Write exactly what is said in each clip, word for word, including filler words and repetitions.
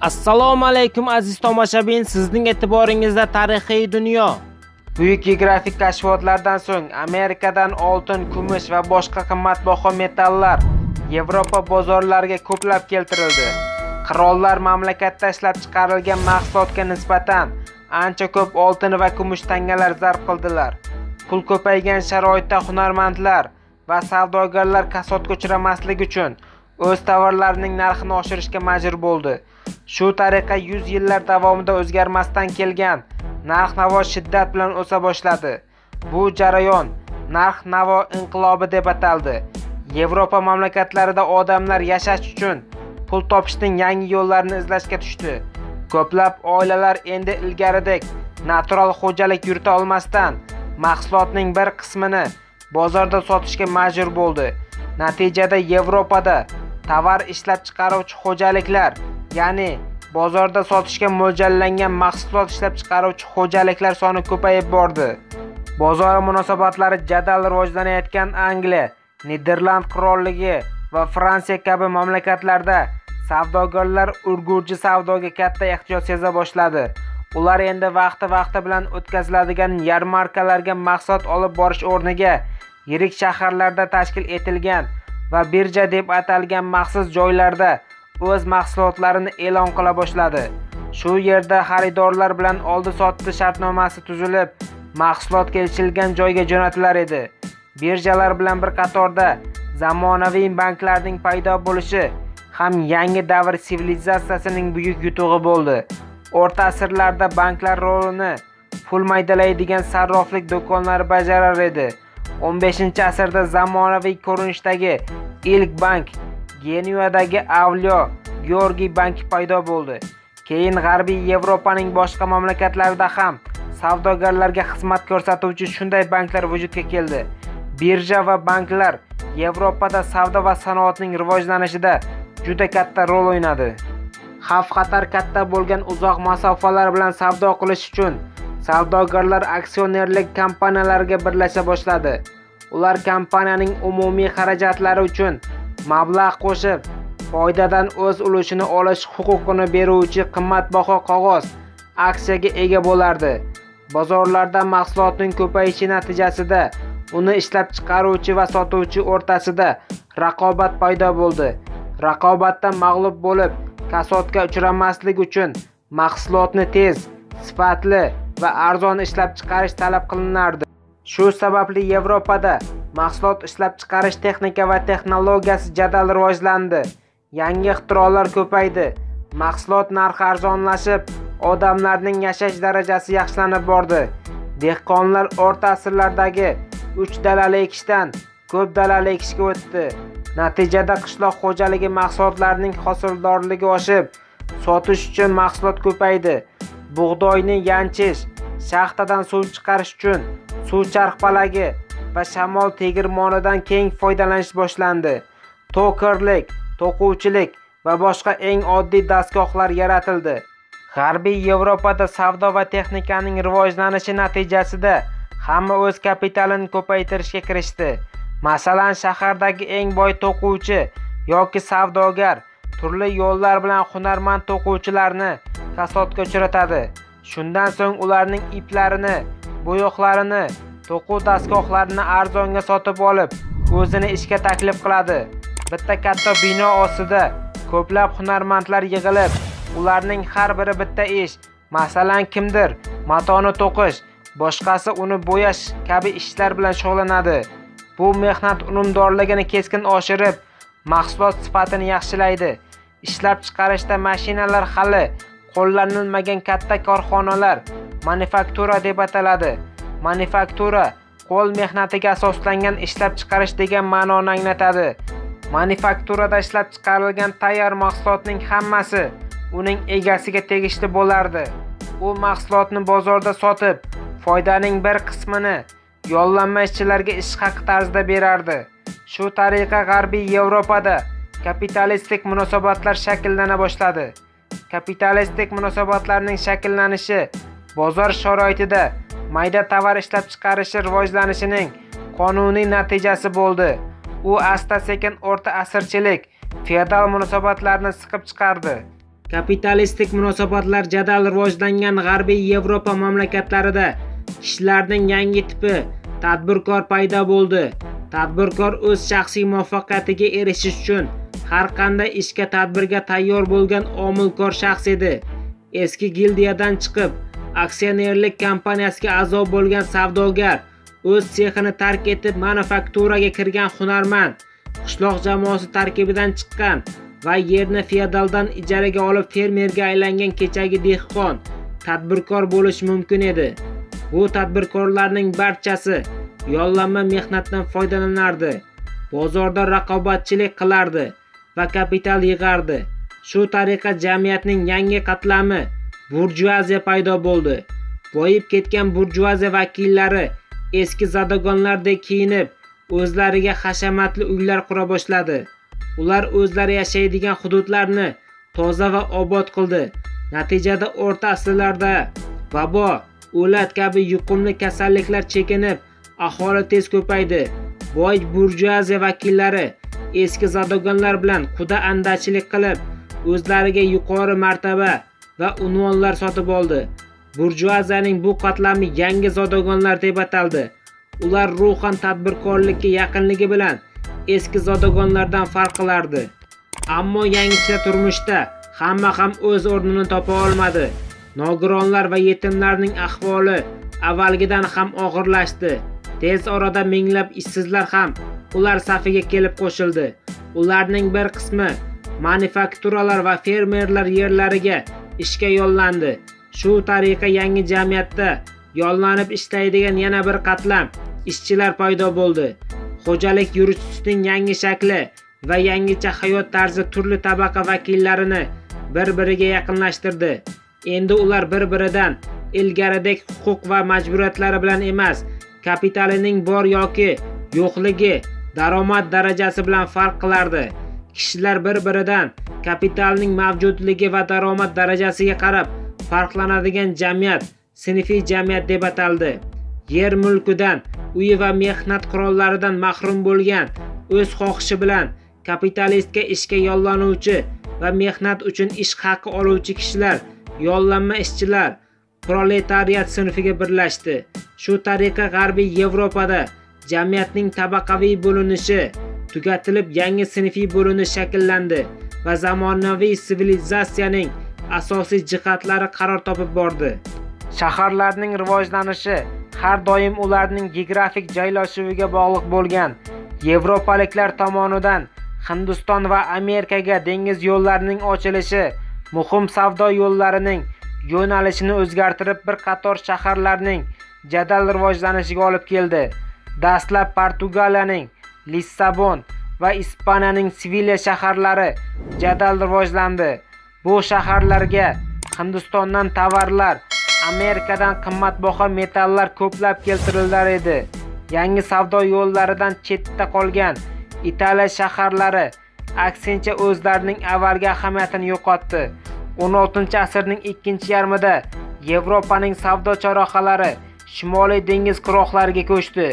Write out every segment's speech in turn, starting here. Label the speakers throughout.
Speaker 1: Assalomu alaykum aziz tomoshabin, sizning e'tiboringizda tarixiy dunyo. Buyuk geografik kashfiyotlardan so'ng Amerikadan oltin, kumush va boshqa qimmatbaho metallar Yevropa bozorlariga ko'plab keltirildi. Qirollar mamlakatda ishlab chiqarilgan mahsulotga nisbatan ancha ko'p oltin va kumush tangalar zarb qildilar. Pul ko'paygan sharoitda hunarmandlar va savdogarlar kasodga uchramaslik uchun o'z tovarlarining narxini oshirishga majbur bo'ldi. Shu tariqa yuz yillar davomida o'zgarmasdan kelgan narx-navo shiddat bilan o'sa boshladi. Bu jarayon narx-navo inqilobi deb ataldi. Yevropa mamlakatlarida odamlar yashash uchun pul topishning yangi yo'llarini izlashga tushdi. Ko'plab oilalar endi ilgaridek natural xo'jalik yurita olmasdan mahsulotning bir qismini bozorda sotishga majbur bo'ldi. Natijada Yevropada tovar ishlab chiqaruvchi xo'jaliklar, ya'ni bozorda sotishga mo'ljallangan mahsulot ishlab chiqaruvchi xo'jaliklar soni ko'payib bordi. Bozor munosabatlari jadal rivojlanayotgan Angliya, Niderland qirolligi va Fransiya kabi mamlakatlarda savdogarlar urg'uchi savdoga katta ehtiyoj seza boshladi. Ular endi vaqti-vaqti bilan o'tkaziladigan yarmarkalarga mahsulot olib borish o'rniga yirik shaharlarda tashkil etilgan va birja deb atalgan maxsus joylarda o'z mahsulotlarini e'lon qila boshladi. Shu yerda xaridorlar bilan oldi-sotdi shartnomasi tuzilib, mahsulot kelishilgan joyga jo'natilar edi. Birjalar bilan bir qatorda zamonaviy banklarning paydo bo'lishi ham yangi davr sivilizatsiyasining buyuk yutug'i bo'ldi. O'rta asrlarda banklar rolini pul maydalaydigan sarroflik do'konlari bajarar edi. o'n beshinchi asrda zamonaviy ko'rinishdagi ilk bank Genuadagi Avliyo Georgiy banki paydo bo'ldi. Keyin G'arbiy Yevropaning boshqa mamlakatlarida ham savdogarlarga xizmat ko'rsatuvchi shunday banklar vujudga keldi. Birja va banklar Yevropada savdo va sanoatning rivojlanishida juda katta rol o'ynadi. Xavf-xatar katta bo'lgan uzoq masofalar bilan savdo qilish uchun savdogarlar aksionerlik kompaniyalarga birlasha boshladi. Ular kompaniyaning umumiy xarajatlari uchun mablag' qo'shib, foydadan o'z ulushini olish huquqini beruvchi qimmatbaho qog'oz aksiyaga ega bo'lardi. Bozorlarda mahsulotning ko'payishi natijasida uni ishlab chiqaruvchi va sotuvchi o'rtasida raqobat paydo bo'ldi. Raqobatda mag'lub bo'lib, kasodga uchramaslik uchun mahsulotni tez, sifatli va arzon ishlab chiqarish talab qilinardi. Shu sababli Yevropada mahsulot ishlab chiqarish texnika va texnologiyasi jadal rivojlandi. Yangi ixtirolar ko'paydi. Mahsulot narxi arzonlashib, odamlarning yashash darajasi yaxshilanib bordi. Dehqonlar o'rta asrlardagi uch dalali ekishdan ko'p dalali ekishga o'tdi. Natijada qishloq xo'jaligi mahsulotlarining hosildorligi oshib, sotish uchun mahsulot ko'paydi. Bug'doyni yanchish, shaxtadan suv chiqarish uchun suv charxpalagi va shamol tegirmonidan keng foydalanish boshlandi. To'kirlik, to'quvchilik va boshqa eng oddiy dastgohlar yaratildi. G'arbiy Yevropada savdo va texnikaning rivojlanishi natijasida hamma o'z kapitalini ko'paytirishga kirishdi. Masalan, shahardagi eng boy to'quvchi yoki savdogar turli yo'llar bilan hunarmand to'quvchilarni kasodga uchratadi. Shundan so'ng ularning iplarini, bo'yoqlarini, to'quv dastgohlarini arzonga sotib olib, o'zini ishga taklif qiladi. Bitta katta bino ostida ko'plab hunarmandlar yig'ilib, ularning har biri bitta ish, masalan, kimdir matoni to'qish, boshqasi uni bo'yash kabi ishlar bilan shug'ullanadi. Bu mehnat unumdorligini keskin oshirib, mahsulot sifatini yaxshilaydi. Ishlab chiqarishda mashinalar hali qo'llanilmagan katta korxonalar manufaktura deb ataladi. Manufaktura qo'l mehnatiga asoslangan ishlab chiqarish degan ma'noni anglatadi. Manufakturada ishlab chiqarilgan tayyor mahsulotning hammasi uning egasiga tegishli bo'lardi. U mahsulotni bozorda sotib, foydaning bir qismini yollanma ishchilarga ish haqi tarzida berardi. Shu tariqa G'arbiy Yevropada kapitalistik munosabatlar shakllana boshladi. Kapitalistik munosabatlarning shakllanishi bozor sharoitida mayda tovar ishlab chiqarishi rivojlanishining qonuniy natijasi bo'ldi. U asta-sekin o'rta asrchilik, feodal munosabatlarni siqib chiqardi. Kapitalistik munosabatlar jadal rivojlangan G'arbiy Yevropa mamlakatlarida kishilarning yangi tipi tadbirkor paydo bo'ldi. Tadbirkor o'z shaxsiy muvaffaqiyatiga erishish uchun har qanday ishga tadbirga tayyor bo'lgan omilkor shaxs edi. Eski gildiyadan chiqib, aksionerlik kompaniyasiga a'zo bo'lgan savdogar, o'z sexini tark etib manufakturaga kirgan hunarmand, qishloq jamoasi tarkibidan chiqqan va yerni feodaldan ijaraga olib fermerga aylangan kechagi dehqon tadbirkor bo'lishi mumkin edi. Bu tadbirkorlarning barchasi yollanma mehnatdan foydalanardi, bozorda raqobatchilik qilardi va kapital yig'ardi. Shu tariqa jamiyatning yangi qatlami burjuaziya paydo bo'ldi. Boyib ketgan burjuaziya vakillari eski zodagonlardek kiyinib, o'zlariga hashamatli uylar qura boshladi. Ular o'zlari yashaydigan hududlarni toza va obod qildi. Natijada o'rta asrlarda vabo, o'lat kabi yuqumli kasalliklar chekinib, aholi tez ko'paydi. Boy burjuaziya vakillari eski zodagonlar bilan quda andachilik qilib, o'zlariga yuqori martaba va unvonlar sotib oldi. Burjuaziyaning bu qatlami yangi zodagonlar deb ataldi. Ular ruhan tadbirkorlikka yaqinligi bilan eski zodagonlardan farq qilardi. Ammo yangicha turmushda hamma ham o'z o'rnini topa olmadi. Nogironlar va yetimlarning ahvoli avvalgidan ham og'irlashdi. Tez orada minglab ishsizlar ham ular safiga kelib qo'shildi. Ularning bir qismi manufakturalar va fermerlar yerlariga ishga yollandi. Shu tariqa yangi jamiyatda yollanib ishlaydigan yana bir qatlam ishchilar paydo bo'ldi. Xo'jalik yuritishning yangi shakli va yangicha hayot tarzi turli tabaqa vakillarini bir-biriga yaqinlashtirdi. Endi ular bir-biridan ilgaridek huquq va majburiyatlari bilan emas, kapitalining bor yoki yo'qligi, daromad darajasi bilan farq qilardi. Kishilar bir-biridan kapitalning mavjudligi va daromad darajasiga qarab farqlanadigan jamiyat sinfiy jamiyat deb ataldi. Yer mulkidan, uyi va mehnat qurollaridan mahrum bo'lgan, o'z xohishi bilan kapitalistga ishga yollanuvchi va mehnat uchun ish haqi oluvchi kishilar, yollanma ishchilar, proletariat sinfiga birlashdi. Shu tariqa G'arbiy Yevropada jamiyatning tabaqaviy bo'linishi tugatilib, yangi sinfiy bo'linish shakllandi va zamonaviy sivilizatsiyaning asosiy jihatlari qaror topib bordi. Shaharlarning rivojlanishi har doim ularning geografik joylashuviga bog'liq bo'lgan. Yevropaliklar tomonidan Hindiston va Amerikaga dengiz yo'llarining ochilishi muhim savdo yo'llarining yo'nalishini o'zgartirib, bir qator shaharlarning jadal rivojlanishiga olib keldi. Dastlab Portugaliyaning Lissabon va Ispaniyaning Sevilya shaharlari jadal rivojlandi. Bu shaharlarga Hindistondan tovarlar, Amerikadan qimmatbaho metallar ko'plab keltirilar edi. Yangi savdo yo'llaridan chetda qolgan Italiya shaharlari aksincha o'zlarining avvalgi ahamiyatini yo'qotdi. o'n oltinchi asrning ikkinchi yarmida Yevropaning savdo chorrahalari Shimoliy dengiz quroqlariga ko'chdi.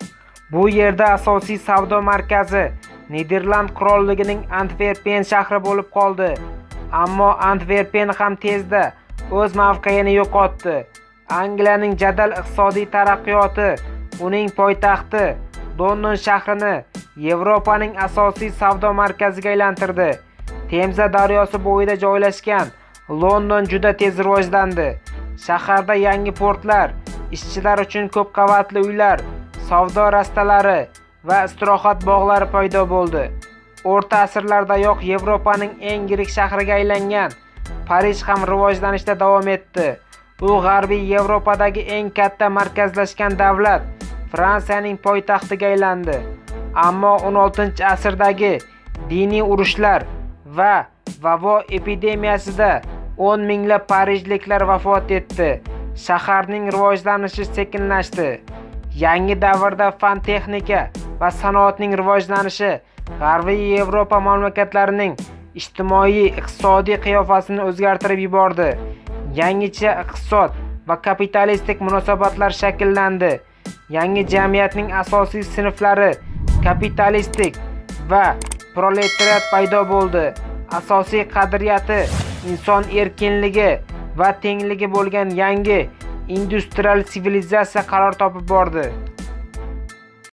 Speaker 1: Bu yerda asosiy savdo markazi Niderland qirolligining Antverpen shahri bo'lib qoldi. Ammo Antverpen ham tezda o'z mavqeini yo'qotdi. Angliyaning jadal iqtisodiy taraqqiyoti uning poytaxti London shahrini Yevropaning asosiy savdo markaziga aylantirdi. Temza daryosi bo'yida joylashgan London juda tez rivojlandi. Shaharda yangi portlar, ishchilar uchun ko'p qavatli uylar, savdo rastalari va istirohat bog'lari paydo bo'ldi. O'rta asrlardayoq Yevropaning eng yirik shahriga aylangan Parij ham rivojlanishda davom etdi. U G'arbiy Yevropadagi eng katta markazlashgan davlat, Fransiyaning poytaxtiga aylandi. Ammo o'n oltinchi asrdagi diniy urushlar va vabo epidemiyasida o'n minglab parijliklar vafot etdi. Shaharning rivojlanishi sekinlashdi. Yangi davrda fan texnika va sanoatning rivojlanishi G'arbiy Yevropa mamlakatlarining ijtimoiy iqtisodiy qiyofasini o'zgartirib yubordi. Yangicha iqtisod va kapitalistik munosabatlar shakllandi. Yangi jamiyatning asosiy sinflari kapitalistik va proletariat paydo bo'ldi. Asosiy qadriyati inson erkinligi va tengligi bo'lgan yangi industrial sivilizatsiya qaror topib bordi.